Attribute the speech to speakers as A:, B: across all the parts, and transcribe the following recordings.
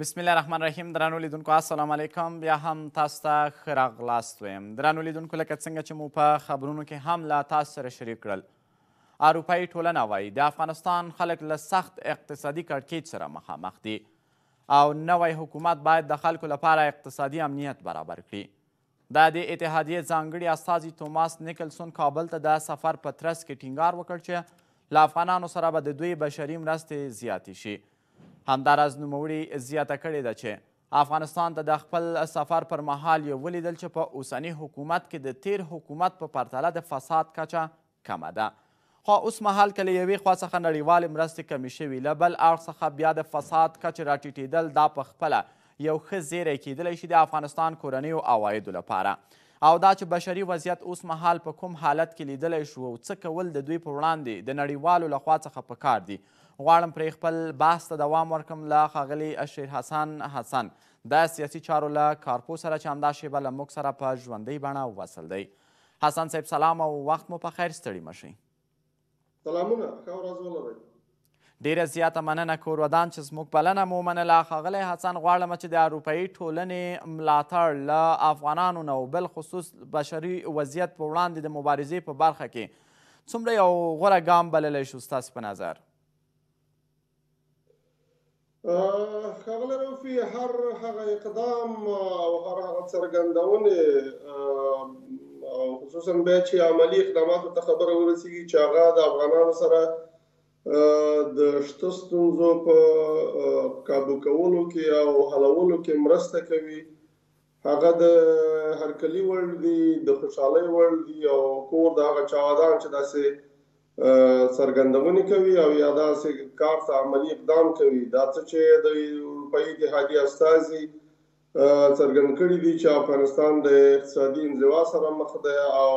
A: بسم الله الرحمن الرحیم. درنو لیدونکو السلام علیکم. بیا هم تاسو ته ښه راغلاست وایم. درنو لیدونکو لکه څنګه چې مو په خبرونو کې هم له تاسو سره شریک کړل، اروپایي ټولنه وایي د افغانستان خلک له سخت اقتصادي کړکېچ سره مخامخ دي او نوی حکومت باید د خلکو لپاره اقتصادي امنیت برابر کړي. د دې اتحادیې ځانګړي استازي توماس نیکلسون کابل ته د سفر په ترڅ کې ټینګار وکړ چې له افغانانو سره به د دوی بشري مرستې زیاتې شي. همداراز نوموړي زیاته کړې ده چې افغانستان ته د خپل سفر پر مهال یې ولیدل چې په اوسني حکومت کې د تیر حکومت په پرتله د فساد کچه کمه ده. خو اوس مهال که له یوې خوا څخه نړیوالې مرستې کمې شوي، له بل اړخ څخه بیا د فساد کچې راټیټېدل دا په خپله یو ښه زیری کیدلی شي د افغانستان کورنیو عوایدو لپاره، او دا چې بشري وضعیت اوس مهال په کوم حالت کې لیدلی شو او څه کول د دوی په وړاندې د نړیوالو لخوا څخه پکار دي. غواړم پرې خپل بحث ته دوام ورکړم له ښاغلي شیر حسن د سیاسي چارو له کارپو سره چې همدا شیبه له موږ سره په ژوندۍ بڼه وصل دی. حسن صاحب سلام او وخت مو په خیر، ستړي مه شئ.
B: سلامونه، ښه ورځ ولرئ.
A: ډیره زیاته مننه کور ودان چې زموږ بلنه مو منله. ښاغلی حسن، غواړم چې د اروپایي ټولنې ملاتړ له افغانانو نه او بالخصوص بشري وضعیت په وړاندې د مبارزې په برخه کې څومره یو غوره ګام بللی شو ستاسې په نظر؟
B: ښاغلی روفي، هر هغه اقدام او هر هغه څرګندونې او خصوصا بیا چې عملي اقداماتو ته خبره ورسېږي چې هغه د افغانانو سره د شته ستونزو په کابو کولو کې او حلولو کې مرسته کوي، هغه د هرکلي وړ دي، د خوشحالۍ وړ دي او کور د هغه چا ودان چې داسې څرګندونې کوي او یا داسې کار ته عملي اقدام کوي. دا څه چې د اروپایي اتحادیې استازي څرګند کړي دي چې افغانستان د اقتصادي انزوا سره مخ دی او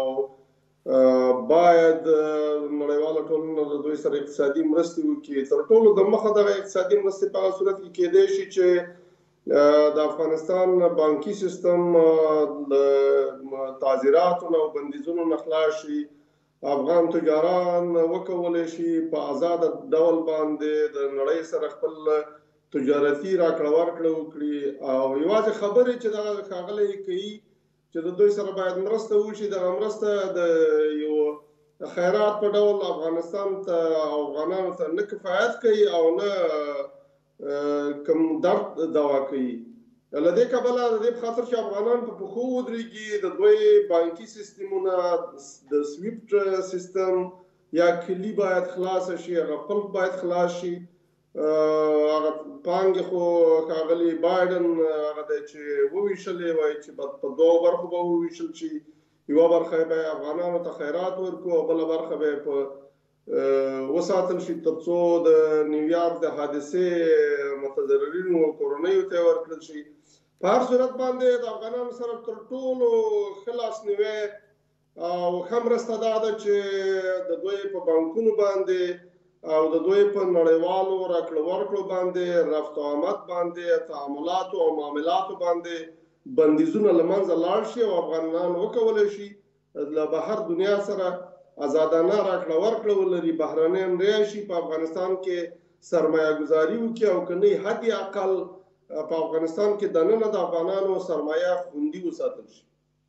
B: باید نړیواله ټولنه د دوی سره اقتصادي مرستې وکړي. تر ټولو د مخه دغه اقتصادي مرستې په هغه صورت کې کیدی شي چې د افغانستان بانکي سیستم د تعزیراتو نه او بندیزونو نه خلاص شي، افغان تجاران وکولی شي په آزاده ډول باندې د نړۍ سره خپل تجارتي راکړه ورکړه وکړي او یوازې خبرې چې دغه ښاغلی کوي چې د دوی سره باید مرسته وشي، دغه مرسته د یو خیرات په ډول افغانستان ته او افغانانو ته نه کفایت کوي او نه کوم درد دوا کوي. له دې کبله د دې په خاطر چې افغانان په پښو ودرېږي، د دوی بانکي سیستمونه د سویفټ سیستم یا کلي باید خلاصه شي، هغه قلف باید خلاص شي. هغه پانګې خو ښاغلي بایډن هغه دی چې وویشلې وایي چې په دوو برخو به وویشل شي، یوه برخه به افغانانو ته خیرات ورکړو او بله برخه به په وساتل شي تر څو د نیویارک د حادثې متضررینو کورنیو ته ورکړل شي. په هر صورت باندې د افغانانو سره تر ټولو ښه لاسنیوی او ښه مرسته دا ده چې د دوی په بانکونو باندې او د دوی په نړیوالو راکړه ورکړو باندې، رفت و آمد باندې، تعاملاتو او معاملاتو باندې بندیزونه له منځه لاړ شي او افغانان وکولی شي له بهر دنیا سره آزادانه راکړه ورکړه ولري، بهرنیان راشي په افغانستان کې سرمایه ګذاري وکړي او که نه حد اقل په افغانستان کې دننه د افغانانو سرمایه خوندي وساتل شي.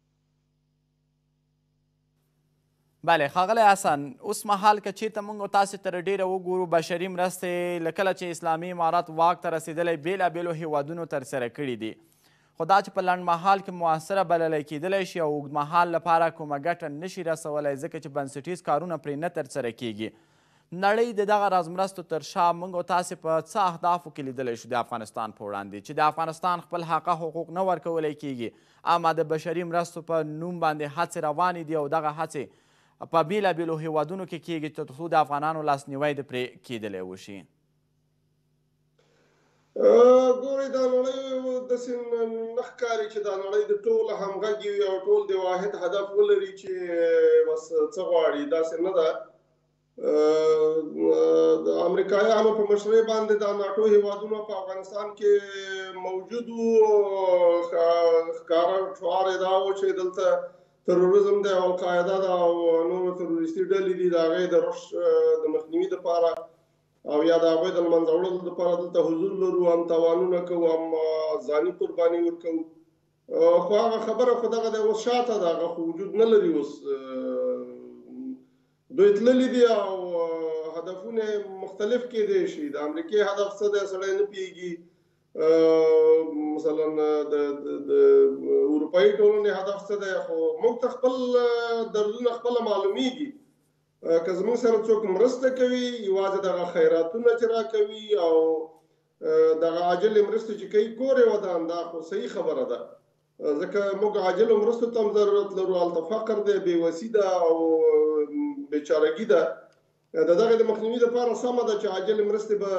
A: بله ښاغلی حسن، اوس مهال که چېرته موږ تاسې تر ډېره وګورو بشري مرستې له کله چې اسلامي امارات واک ته رسېدلی بېلابېلو هیوادونو ترسره کړي دي، خو دا چې په لنډ مهال کې مؤثره بللی کیدلی شي او اوږد مهال لپاره کومه ګټه نشي رسولی ځکه چې بنسټیز کارونه پرې نه ترسره کیږي. نړۍ د دغه رازمرستو تر شا موږ او تاسې په څه اهدافو کې لیدلی شو د افغانستان په وړاندې چې د افغانستان خپل حقه حقوق نه ورکولی کیږي، اما د بشري مرستو په نوم باندې هڅې روانې دي او دغه هڅې په بېلابېلو هیوادونو کې کیږي تر څو د افغانانو لاسنیوی د پرې کیدلی وشي.
B: ګورئ، دا نړۍ داسې نه ښکاري چې دا نړۍ د ټوله همغږي وي او ټول د واحد هدف ولري چې بس څه غواړي، داسې نه ده. د امریکایانو په مشرۍ باندې د ناټو هیوادونو په افغانستان کې موجود وو، ښکاره شعار یې دا و چې دلته تروریزم دی او القاعده ده او نور تروریستي ډلې دي، د هغې د رشد د مخنیوي دپاره او یا د هغوی د لمنځه وړلو دپاره دلته حضور لرو، هم تاوانونه کوو، هم ځاني قرباني ورکوو. خو هغه خبره خو دغه دی، اوس شاته ده، هغه خو وجود نه لري. اوس دوی تللي دي او هدفونه مختلف کېدی شي. د امریکې هدف څه دی سړی نه پوهېږي، مثلا د اروپایي ټولنې هدف څه دی، خو موږ ته خپل دردونه خپله معلومیږي. که زموږ سره څوک مرسته کوي، یوازې دغه خیراتونه چې راکوي او دغه عاجلې مرستې چې کوي کور یې ودان، دا خو صحیح خبره ده، ځکه موږ عاجلو مرستو ته هم ضرورت لرو. هلته فقر دی، بېوسي ده او بېچارهګي ده. د دغې د مخنیوي دپاره سمه ده چې عاجلې مرستې به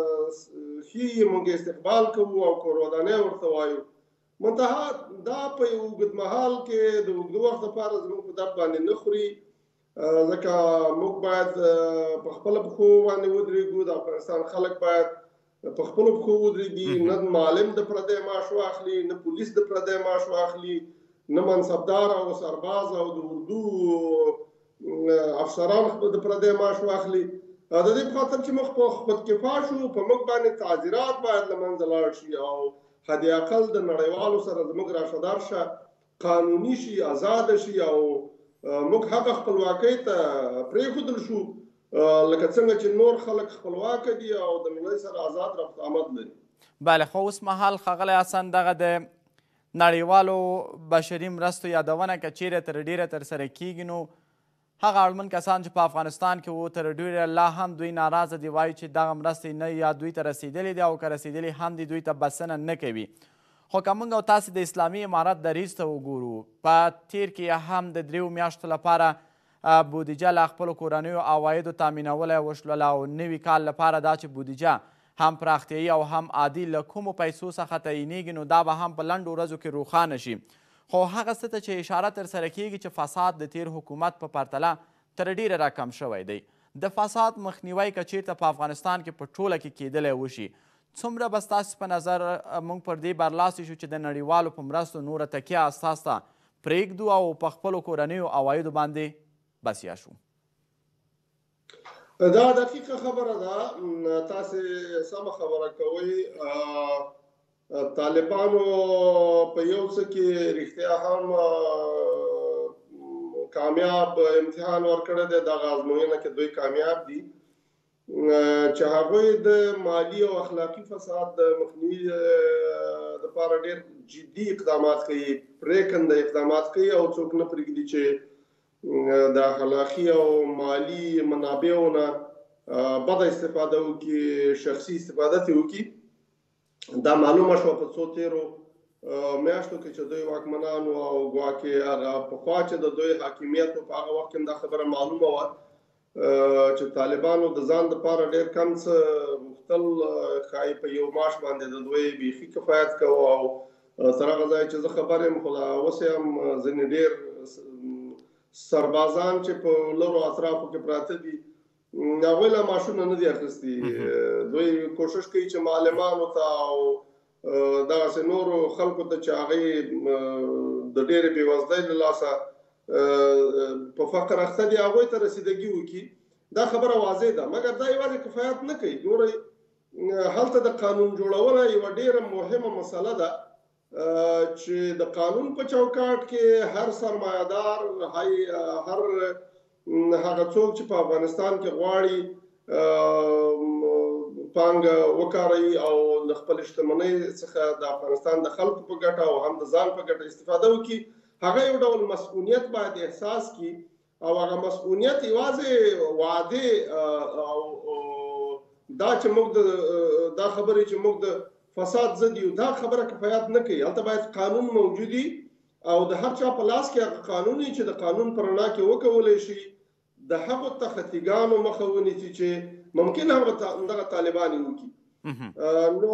B: ښې موږ استقبال کوو او کور ودانۍ ورته وایو. منتها دا په یو اوږد مهال کې د اوږده وخت دپاره زموږ په درد باندې نه خوري، ځکه موږ باید په خپله پښو باندې ودرېږو. د افغانستان خلک باید په خپلو پښو ودرېږي، نه معلم د پردی معاش واخلي، نه پولیس د پردی معاش واخلي، نه منصبدار او سرباز او د اردو افسران د پردی معاش واخلي. د دې په خاطر چې موږ په خودکفا شو، په موږ باندې تعذیرات باید له منځه لاړ شي او حد اقل د نړیوالو سره زموږ راشدار شه، قانوني شي، آزاده شي او موږ هغه خپلواکۍ ته پرېښودل شو لکه څنګه چې نور خلک خپلواکه دي او د نړۍ سره آزاد رفت آمد لري.
A: بله، خو اوس مهال ښاغلی حسن، دغه د نړیوالو بشري مرستو یادونه که چیرې تر ډیره ترسره کیږي، نو هغه اړمن کسان چې په افغانستان کې وو تر ډیره لا هم دوی ناراضه دي، وایي چې دغه مرستې نه یا دوی ته رسېدلې دي او که رسېدلې هم دي دوی ته بسنه نه کوي. خو که موږ او تاسې د اسلامي امارت دریځ ته وګورو، په تیر کې هم د 3 میاشتو لپاره بودیجه له خپلو کورنیو عوایدو تامینولی وشلله او نوي کال لپاره دا چې بودیجه هم پراختیایي او هم عادي له کومو پیسو څخه تعینېږي، نو دا به هم په لنډو ورځو کې روښانه شي. خو هغه څه ته چې اشاره ترسره کیږي چې فساد د تیر حکومت په پرتله تر ډیره راکم شوی دی، د فساد مخنیوی که چیرته په افغانستان کې په ټوله کې کیدلی وشي، څومره به ستاسې په نظر موږ پر دې برلاسي شو چې د نړیوالو په مرستو نوره تکیه اساس ته پرېږدو او په خپلو کورنیو عوایدو باندې بسیا شو؟
B: دا دقیقه خبره ده، تاسې سمه خبره کوئ. طالبانو په یو څه کې رښتیا هم کامیاب امتحان ورکړی دی، دغه ازموینه کې دوی کامیاب دي چې هغوی د مالی او اخلاقي فساد د مخنیوي دپاره ډېر جدي اقدامات کوي، پرېکنده اقدامات کوي او څوک نه پرېږدي چې د اخلاقي او مالی منابعو نه بده استفاده وکړي، شخصي استفاده ترې وکړي. دا معلومه شوه په څو تېرو میاشتو کې چې دوی واکمنان وو او ګواکې هغه پخوا چې د دوی حاکمیت و په هغه وخت کې هم دا خبره معلومه وه چې طالبانو د ځان دپاره ډېر کم څه غوښتل، ښایي په یو معاش باندې د دوی بیخي کفایت کوه او تر هغه ځایه چې زه خبر یم، خو لا اوس هم ځینې ډېر سربازان چې په لرو اطرافو کې پراته دي هغوی لا معاشونه نه دي اخیستي. دوی کوشش کوي چې معلمانو ته او دغسې نورو خلکو ته چې هغوی د ډېرې بېوزلۍ له لاسه په فقر اخته دي هغوی ته رسیدګي وکړي. دا خبره واضح ده، مګر دا یوازې کفایت نه کوي. ګورئ، هلته د قانون جوړونه یوه ډېره مهمه مسله ده چې د قانون په چوکاټ کې هر سرمایه‌دار، هر هغه څوک چې په افغانستان کې غواړي پانګه وکاروي او له خپلې شتمنۍ څخه د افغانستان د خلکو په ګټه او هم د ځان په ګټه استفاده وکړي، هغه یو ډول مسؤلیت باید احساس کړي او هغه مسؤلیت یوازې وعدې او دا چې موږ دا خبرې چې موږ د فساد ضد یو، دا خبره کفایت نه کوي. هلته باید قانون موجود وي او د هر چا په لاس کې هغه قانون وي چې د قانون په رڼا کې وکولی شي د هغو تخطیګانو مخه ونیسي چې ممکن همدغه طالبان یې وکړي. نو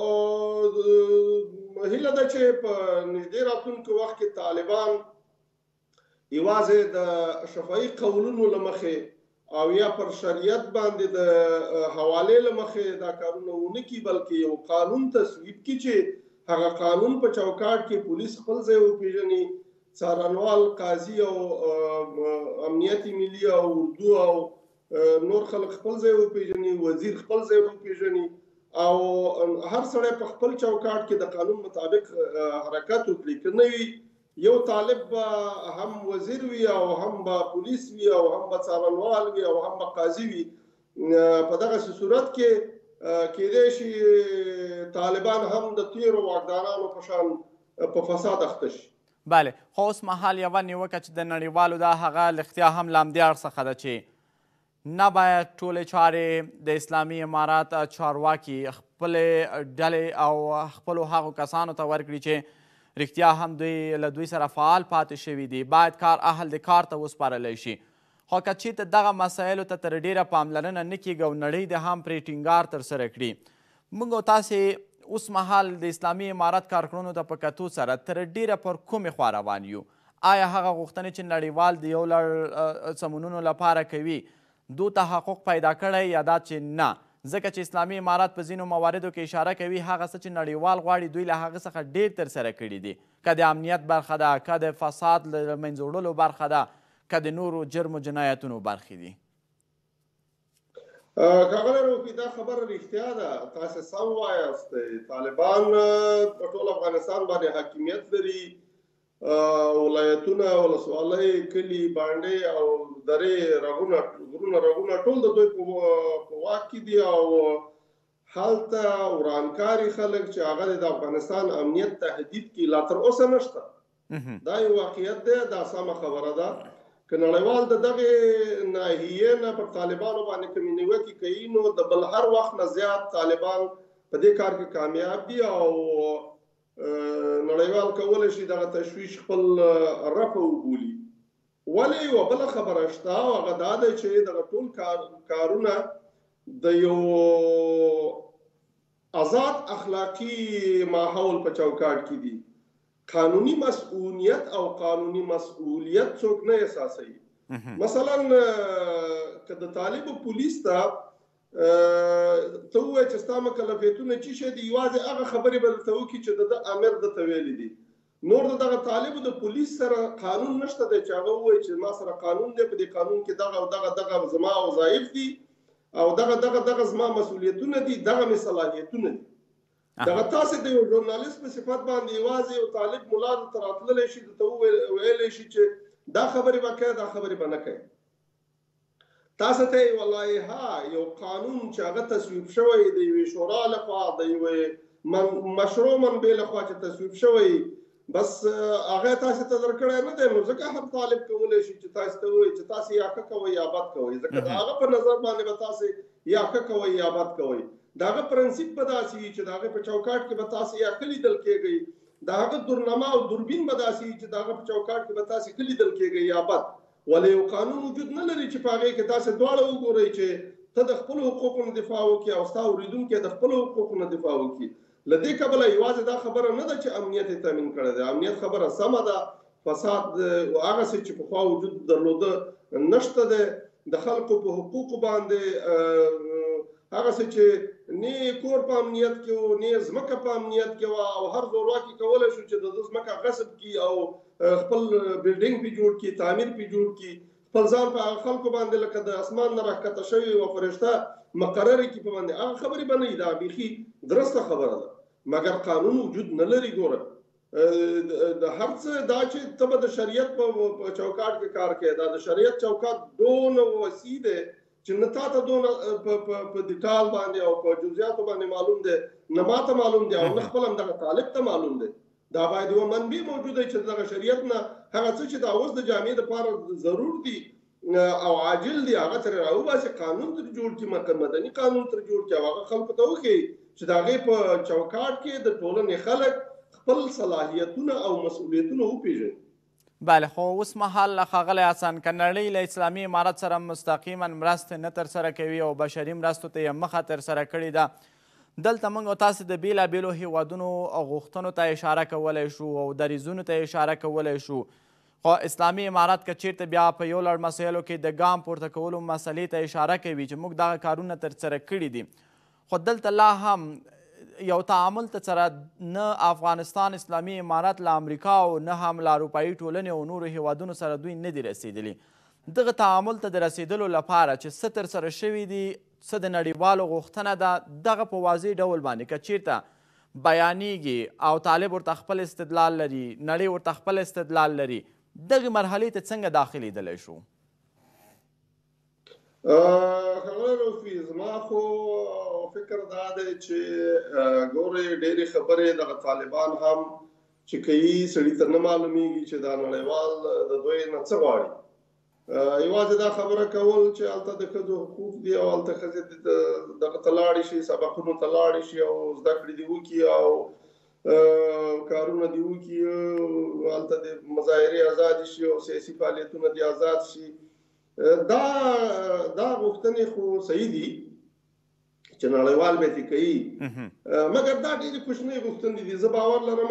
B: هیله ده چې په نږدې راتلونکي وخت کې طالبان یوازې د شفاهي قولونو له مخې او یا پر شریعت باندې د حوالې له مخې دا کارونه ونه کړي، بلکې یو قانون تصویب کړي چې هغه قانون په چوکاټ کې پولیس خپل ځای وپېژني، څارنوال، قاضي او امنیت ملي او اردو او نور خلک خپل ځای وپېژني، وزیر خپل ځای وپېژني او هر سړی په خپل چوکاټ کې د قانون مطابق حرکت وکړي. که نه وي یو طالب به هم وزیر وي او هم به پولیس وي او هم به څارنوال وي او هم به قاضي وي. په دغسې صورت کې کیدای شي طالبان هم د تیرو واکدارانو په شان په فساد اخته شي.
A: بله، خو اوس مهال یوه نیوکه چې د نړیوالو ده هغه رښتیا هم له همدې اړخ څخه ده چې نه باید ټولې چارې د اسلامي امارات چارواکي خپلې ډلې او خپلو هغو کسانو ته ورکړي چې رښتیا هم دوی له دوی سره فعال پاتې شوي دي. باید کار اهل د کار ته وسپارلی شي. خو که چېرته دغه مسایلو ته تر ډېره پاملرنه نه کېږي او نړۍ د هم پرې ټینګار ترسره کړي، موږ او تاسې اوس مهال د اسلامي امارت کارکړنو ته په کتو سره تر ډېره پر کومې خوا روان یو؟ آیا هغه غوښتنې چې نړیوال د یو لړ سمونونو لپاره کوي دو تحقق پیدا کړی یا دا چې نه؟ ځکه چې اسلامي امارت په ځینو مواردو کې اشاره کوي هغه څه چې نړیوال غواړي دوی له هغه څخه ډېر ترسره کړي دي، که د امنیت برخه ده، که د فساد له منځه وړلو برخه ده، که د نورو جرم و جنایتونو برخې دي.
B: ښاغلی روفي، دا خبره رښتیا ده. تاسې سم وایاست. طالبان په ټول افغانستان باندې حاکمیت لري. ولایتونه، ولسوالۍ، کلي، بانډې او درې، غرونه ټول د دوی په واک کې دي او هلته ورانکاري خلک چې هغه د افغانستان امنیت تهدید کړي لا تر اوسه نشته. دا یو واقعیت دی، دا سمه خبره ده. که نړیوال د دغې ناحیې نه پر طالبانو باندې کومې نیوکې کوي نو د بل هر وخت نه زیات طالبان په دې کار کې کامیاب دي او نړیوال کولی شي دغه تشویش خپل رفع وبولي. ولې یوه بله خبره شته او هغه دا دی چې دغه ټول کارونه د یو آزاد اخلاقي ماحول په چوکاټ کې دي. قانوني مسؤلیت او قانوني مسؤلیت څوک نه احساسوي. مثلا که د طالب پولیس ته ته ووایې چې ستا مکلفیتونه څه شی دي، یوازې هغه خبرې به درته وکړي چې د امیر درته ویلي دي. نور د دغه طالبو د پولیس سره قانون نشته دی چې هغه ووایي چې ما سره قانون دی، په دې قانون کې دغه او دغه زما وظایف دي او دغه زما مسؤلیتونه دي، دغه مې صلاحیتونه دي. دغه تاسې د یو ژورنالیست په صفت باندې یوازې یو طالب ملا ته راتللی شي، درته ویلی شي چې دا خبرې به کوې، دا خبرې به نه کوې. تاسو ته یې وایي یو قانون چې هغه تصویب شوی د یوې شورا لخوا، د یوې مشروع منبع لخوا چې تصویب شوی، بس هغه تاسو ته درکړی نه دی. نو ځکه هر طالب کولی شي چې تاسو ته ووایي چې تاسو یا ښه کوئ یا بد کوئ، ځکه د هغه په نظر باندې به تاسو یا ښه کوئ یا بد کوئ. د هغه پرنسیپ به داسې وي چې د هغه په چوکاټ کې به تاسو یا ښه لیدل کېږئ، د هغه دورنما او دوربین به داسې وي چې د هغه په چوکاټ کې به تاسو ښه لیدل کېږئ یا بد. ولې یو قانون وجود نه لري چې په هغې کې تاسو دواړه وګورئ چې ته د خپلو حقوقو نه دفاع وکړي او ستا اورېدونکي د خپلو حقوقو نه دفاع وکړي. له دې کبله یوازې دا خبره نه ده چې امنیت یې تامین کړی دی. امنیت خبره سمه ده، فساد هغسې چې پخوا وجود درلوده نشته دی. د خلکو په حقوقو باندې هغسې چې نه کور په امنیت کې و، نه ځمکه په امنیت کې وه او هر زورواکي کولی شو چې د ده ځمکه غصب کړي او خپل بلډینګ پې جوړ کړي، تعمیر پې جوړ کړي، خپل ځان په هغه خلکو باندې لکه د اسمان نه راښکته شوې یوه فرشته مقرره کړي په باندې. هغه خبرې به نه وي، دا بیخي درسته خبره ده. مګر قانون وجود نه لري. ګوره د هر څه دا چې ته به د شریعت په چوکاټ کې کار کوې، دا د شریعت چوکاټ دونه وسیع دی چې نه تا ته دونه په ډیټال باندې او په جزئیاتو باندې معلوم دی، نه ما ته معلوم دی او نه خپل همدغه طالب ته معلوم دی. دا باید یوه منبع موجوده چې دغه شریعت نه هغه څه چې دا اوس د جامعې دپاره ضرور دي او عاجل دي هغه ترې راوباسي، قانون ترې جوړ کړي، مدني قانون ترې جوړ کړي او هغه خلکو ته وښیي چې د هغې په چوکاټ کې د ټولنې خلک خپل صلاحیتونه او مسؤلیتونه وپېژني.
A: بله، خو اوس مهال ښاغلی حسن که نړۍ له اسلامي امارت سره مستقیما مرستې نه ترسره کوي او بشري مرستو ته یې مخه ترسره کړې ده، دلته موږ او تاسې د بېلابېلو هیوادونو غوښتنو ته اشاره کولی شو او دریځونو ته اشاره کولی شو. خو اسلامي امارت که چیرته بیا په یو لړ مسایلو کې د ګام پورته کولو مسلې ته اشاره کوي چې موږ دغه کارونه ترسره کړي دي، خو دلته لا هم یو تعامل ته سره نه افغانستان اسلامي امارت له امریکا او نه هم له اروپایي ټولنې او نورو هیوادونو سره دوی نه دي رسېدلي. دغه تعامل ته د رسیدلو لپاره چې څه ترسره شوي دي، څه د نړیوالو غوښتنه ده، دغه په واضح ډول باندې که چیرته بیانیږي او طالب ورته خپل استدلال لري، نړۍ ورته خپل استدلال لري، دغې مرحلې ته څنګه داخلیدلی شو؟
B: ښاغلی رفیع، زما خو فکر دا دی چې ګورې ډېرې خبرې دغه طالبان هم چې کوي سړي ته نه معلومیږي چې دا نړیوال د دوی نه څه غواړي. یوازې دا خبره کول چې هلته د ښځو حقوق دي او هلته ښځې دغه ته لاړې شي، سبقونو ته لاړې شي او زده کړې دې وکړي او کارونه دې وکړي، هلته د مظاهرې ازادې شي او سیاسي فعالیتونه دې آزاد شي. دا غوښتنې خو صحیح دي چې نړیوال به یې کوي، مګر دا ډېرې کوچنۍ غوښتنې دي. زه باور لرم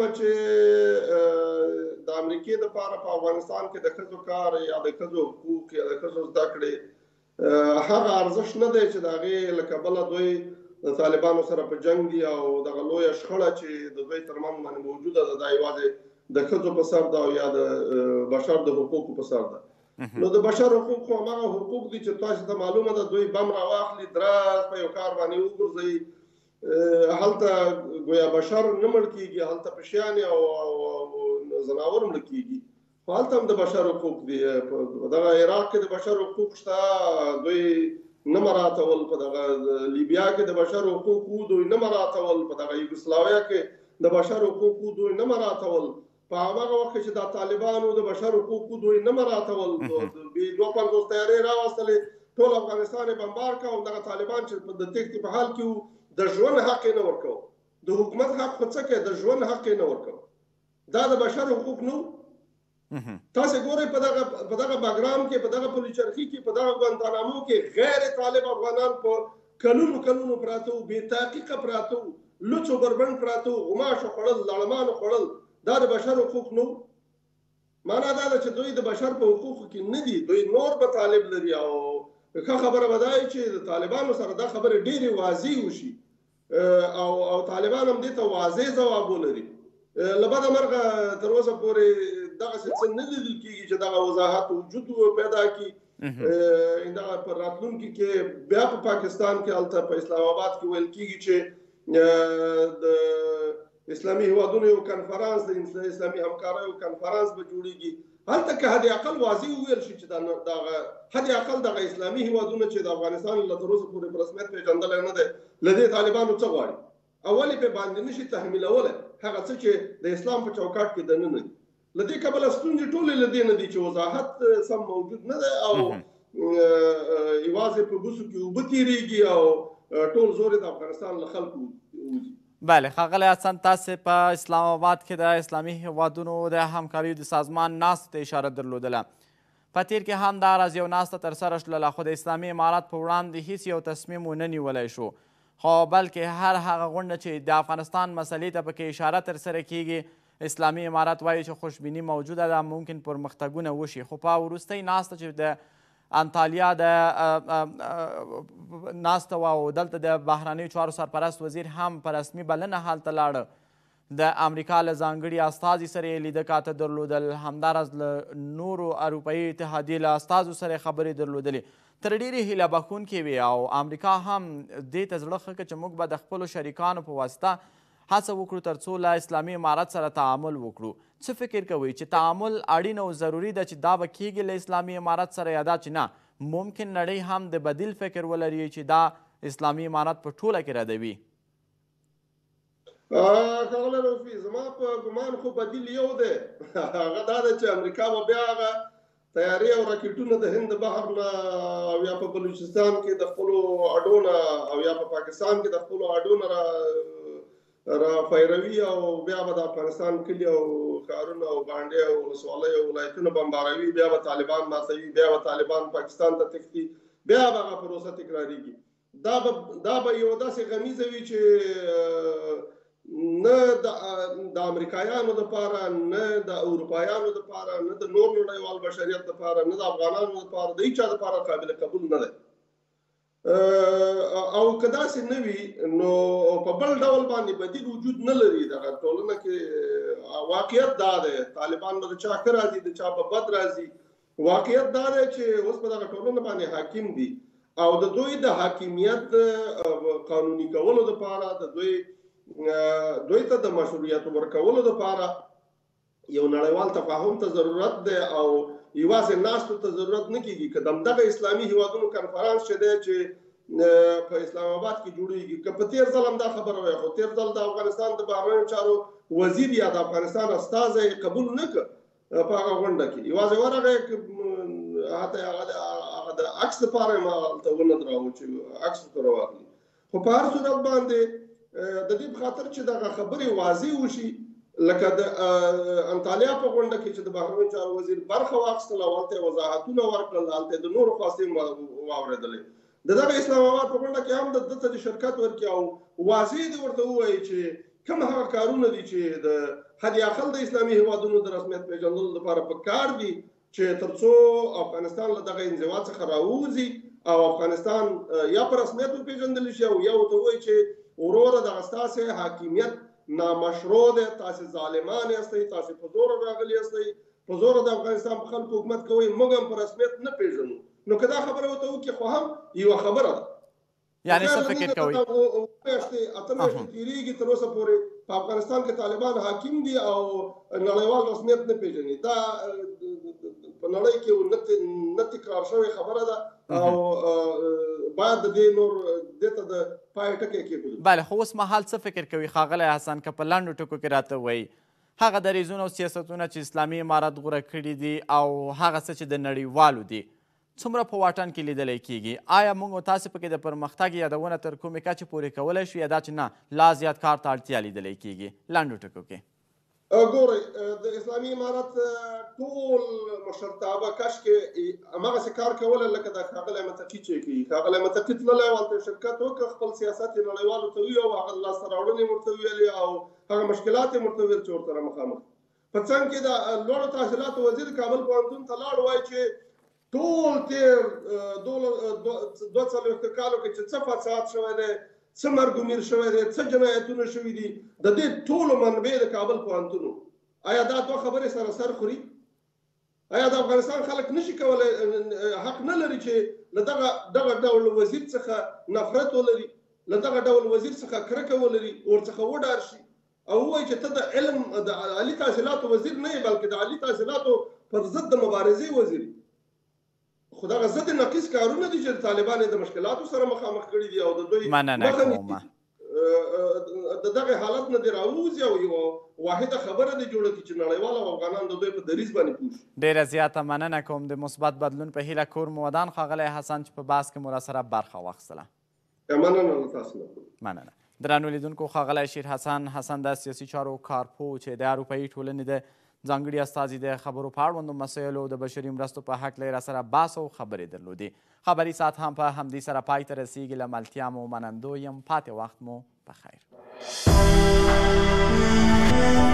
B: چې د امریکې دپاره په افغانستان کې د ښځو کار یا د ښځو حقوق یا د ښځو زده کړې هغه ارزښت نه دی چې د هغې له کبله دوی د طالبانو سره په جنګ دي او دغه لویه شخړه چې د دوی ترمنځ باندې موجوده ده دا یوازې د ښځو په سر ده او یا د بشر د حقوقو په سر ده. نو د بشر حقوق خو هماغه حقوق دي چې تاسو ته معلومه ده دوی بم راواخلي، دراز په یو کار باندې وګرځوي، هلته ګویا بشر نه مړ کېږي، هلته پشیانې او ځناور مړه کېږي، خو هلته هم د بشر حقوق دي. په دغه عراق کې د بشر حقوق شته، دوی نه مراعاتول. په دغه لیبیا کې د بشر حقوق وو، دوی نه مراعاتول. په دغه یوګسلاویا کې د بشر حقوق وو، دوی نه مراعاتول. په هغه وخت کې چې د طالبانو د بشر حقوقو دوی نه مراعاتول، B-52 طیارې راوستلې، ټول افغانستان یې بمبار کړ او دغه طالبان چې د تېښتې په حال کې وو د ژوند حق یې نه ورکوه. د حکومت حق خو څه کوي؟ د ژوند حق یې نه ورکوه. دا د بشر حقوق نه وو. تاسې ګورئ په دغه باګرام کې، په دغه پلچرخي کې، په دغه ګوانتانامو کې غیر طالب افغانان په کلونو پراته وو، بې تحقیقه پراته وو، لوڅ و بربنډ پراته وو، غوماشو خوړل، لړمانو خوړل. دا د بشر حقوق نو معنا دا ده چې دوی د بشر په حقوقو کې نه دي، دوی نور به طالب لري. او ښه خبره به دا وي چې د طالبانو سره دا خبرې ډېرې واضح وشي او طالبان هم دې ته واضح ځواب ولري. له بده مرغه تر اوسه پورې دغسې څه نه لیدل کېږي چې دغه وضاحت وجود پیدا کړي. دغه په راتلونکي کې بیا په پاکستان کې هلته په اسلام آباد کې ویل کېږي چې د اسلامي هیوادونو یو کنفرانس، د اسلامي همکاریو کنفرانس به جوړیږي. هلته که حد اقل واضح وویل شي چې دغه حد اقل دغه اسلامي هیوادونه چې د افغانستان له تر اوسه پورې په رسمیت پېژندلی نه دی، له دې طالبانو څه غواړي؟ اول یې پرې باندې نشي تحمیلولی هغه څه چې د اسلام په چوکاټ کې دننه دي. له دې کبله ستونزې ټولې له دې نه دي چې وضاحت سم موجود نه دی او یوازې په بوسو کې اوبه تېرېږي او ټول زور یې د افغانستان له خلکو وځي.
A: بله ښاغلی حسن، تاسې په اسلام آباد کې د اسلامي هیوادونو د همکاریو د سازمان ناستې ته اشاره درلودله. په تیر کې هم دا راز یو ناسته ترسره شوله، خو د اسلامي امارت په وړاندې هیڅ یو تصمیم ونه نیولی شو، خو بلکې هر هغه غونډه چې د افغانستان مسلې ته پکې اشاره ترسره کیږي، اسلامي امارت وایي چې خوشبیني موجوده ده، ممکن پرمختګونه وشي. خو په وروستۍ ناسته چې د انطالیا د ناسته وه او دلته د بهرنیو چارو سرپرست وزیر هم په رسمي بلنه هلته لاړه، د امریکا له ځانګړي استازي سره یې لیده کاته درلودل، همداراز له نورو اروپایي اتحادیې له استازو سره یې خبرې درلودلې، تر ډېرې هیله بښونکې وې. او امریکا هم دې ته زړه ښه کړ چې موږ به د خپلو شریکانو په واسطه هڅه وکړو تر څو له اسلامي امارت سره تعامل وکړو. څه فکر کوئ چې تعامل اړین او ضروري ده چې دا به کیږي له اسلامي امارت سره، یا دا چې نه ممکن نړۍ هم د بدیل فکر ولري چې دا اسلامي امارت په ټوله کې ردوي؟
B: ښاغلی رفیع، زما په ګمان خو بدیل یو دی، هغه دا ده چې امریکا به بیا هغه تیارې او راکېټونه د هند بحر نه او یا په بلوچستان کې د خپلو اډو نه او یا په پاکستان کې د خپلو اډو نه را فیروي او بیا به د افغانستان کلي او ښارونه او بانډې او ولسوالۍ او ولایتونه بمباروي، بیا به طالبان ماتوي، بیا به طالبان پاکستان ته تښتي، بیا به هغه پروسه تکراریږي. دا به یو داسې غمیزه وي چې نه د امریکایانو دپاره، نه د اروپایانو دپاره، نه د نور نړیوال بشریت دپاره، نه د افغانانو دپاره، د هیچا دپاره قابل قبول نه دی. او که داسې نه وي نو په بل ډول باندې بدیل وجود نه لري. دغه ټولنه کې واقعیت دا دی، طالبان به د چا ښه راځي، د چا په بد راځي، واقعیت دا دی چې اوس په دغه ټولنه باندې حاکم دي او د دوی د حاکمیت قانوني کولو دپاره دوی ته د مشروعیت ورکولو دپاره یو نړیوال تفاهم ته ضرورت دی او یوازې ناستو ته ضرورت نه کېږي که د همدغه اسلامي هیوادونو کنفرانس چې دی چې په اسلام آباد کې جوړېږي که په تېر ځل هم دا خبره وایي خو تېر ځل د افغانستان د بهرنیو چارو وزیر یا د افغانستان استازی قبول نه کړ په هغه غونډه کې یوازې ورغی هغه د عکس دپاره یې ما هلته ونه دراوه چې عکس ورته راواخلي خو په هر صورت باندې د دې په خاطر چې دغه خبرې واضح وشي لکه د انطالیا په غونډه کې چې د بهرنیو چارو وزیر برخه واخیستله هلته یې وضاحتونه ورکړل هلته یې د نورو خواستې واورېدلې د دغه اسلام آباد په غونډه کې هم ده ته د شرکت ورکړي او واضح دې ورته ووایي چې کوم هغه کارونه دي چې د حد اقل د اسلامي هیوادونو د رسمیت پیژندلو لپاره پکار دي چې تر څو افغانستان له دغه انزوا څخه راووځي او افغانستان یا په رسمیت وپېژندل شي او یا ورته ووایي چې وروره دغه ستاسې حاکمیت نامشروع دی تاسې ظالمان یاستئ تاسې په زوره راغلي یاستئ په زوره د افغانستان په خلکو حکومت کوئ موږ هم په رسمیت نه پېژنو نو که دا خبره ورته وکړي خو هم یوه خبره ده
A: یعنې څه فکر کوئ
B: اته میاشتې تېرېږي تر اوسه پورې په افغانستان کې طالبان حاکم دي او نړیوال رسمیت نه پېژني دا په نړۍ کې نه تکرار شوې خبره ده او باید د دې نور دې ته د پای ټکی کېږدو
A: بله خو اوس مهال څه فکر کوي ښاغلی حسن که په لنډو ټکو کې راته ووایي هغه دریځونه او سیاستونه چې اسلامي امارت غوره کړي دي او هغه څه چې د نړیوالو دي څومره په واټن کې لیدلی کېږي آیا موږ او تاسې پکې د پرمختګ یادونه تر کومې کچې پورې کولی شو یا دا چې نه لا زیات کار ته اړتیا لیدلی کېږي لنډو ټکو کې
B: ګورئ د اسلامي امارت ټول مشرتابه کشکې هماغسې کار کولی لکه د ښاغلی متقي چې کوي ښاغلی متقي تللی و هلته شرکت وکړه خپل سیاست یې نړیوالو ته وویل او هغه لاسته راوړنې یې ورته ویلې او هغه مشکلات یې ورته ویل چې ورسره مخامخ په څنګ کې د لوړو تحصیلاتو وزیر کابل پوهنتون ته لاړ وایي چې ټول تېر 22 کالو کې چې څه فساد شوی دی څه مرګ و میر شوی دی څه جنایتونه شوي دي د دې ټولو منبع د کابل پوهنتون آیا دا دوه خبرې سره سر خوري آیا د افغانستان خلک نشي کولی حق نه لري چې له دغه ډول وزیر څخه نفرت ولري له دغه ډول وزیر څخه کرکه ولري ورڅخه وډار شي او ووایي چې ته د علم د عالي تحصیلاتو وزیر نه یې بلکې د عالي تحصیلاتو پر ضد د مبارزې وزیر خو دغه ضد نقیص کارونه دي چې طالبان یې د مشکلاتو سره مخامخ کړي دي او د دوی د دغه حالت نه دې راووځي او یوه واحده خبره دې جوړه کړي چې نړیوال او افغانان د دوی په دریځ باندې پوه شي
A: ډېره زیاته مننه کوم د مثبت بدلون په هیله کور مو ودان ښاغلی حسن چې په بحث کې مو راسره برخه واخیستله
B: مننه له تاسو نه
A: مننه درنو لیدونکو ښاغلی شیر حسن د سیاسي چارو کارپوه چې د اروپایي ټولنې د ځانګړي استازي د خبرو په اړوندو مسایلو د بشري مرستو په هکله یې راسره بحث او خبرې درلودې خبري ساعت هم په همدې سره پای ته رسیږي له ملتیا مو منندو یم پاتې وخت مو په خیر